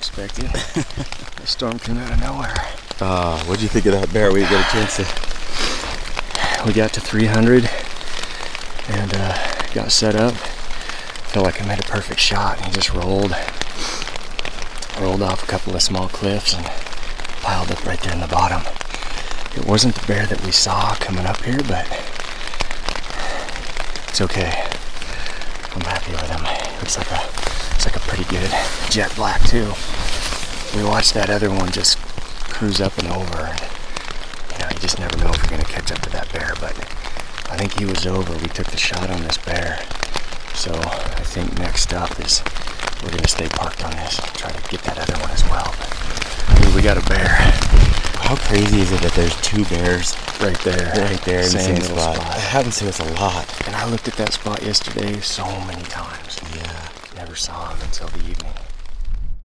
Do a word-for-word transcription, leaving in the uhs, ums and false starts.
expected. The storm came out of nowhere. Uh, what'd you think of that bear? We got a chance to... We got to three hundred and uh, got set up. Felt like I made a perfect shot, and he just rolled, rolled off a couple of small cliffs and piled up right there in the bottom. It wasn't the bear that we saw coming up here, but it's okay. I'm happy with him. Looks like a, looks like a pretty good jet black too. We watched that other one just cruise up and over, and you know, you just never know if you're gonna catch up to that bear. But I think he was over. We took the shot on this bear, so I think next up is we're gonna stay parked on this and try to get that other one as well. But I mean, we got a bear. How crazy is it that there's two bears Right there. right there in the Same same little spot? spot. It happens to us a lot. And I looked at that spot yesterday so many times. Yeah. Never saw him until the evening.